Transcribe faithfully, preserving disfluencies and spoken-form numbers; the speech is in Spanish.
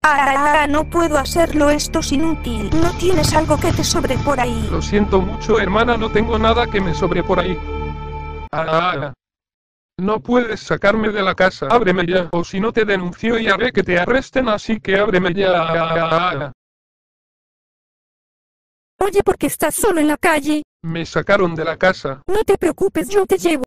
Ah, no puedo hacerlo, esto es inútil. ¿No tienes algo que te sobre por ahí? Lo siento mucho, hermana, no tengo nada que me sobre por ahí. Ah, no puedes sacarme de la casa, ábreme ya, o si no te denuncio y haré que te arresten, así que ábreme ya. Oye, ¿por qué estás solo en la calle? Me sacaron de la casa. No te preocupes, yo te llevo.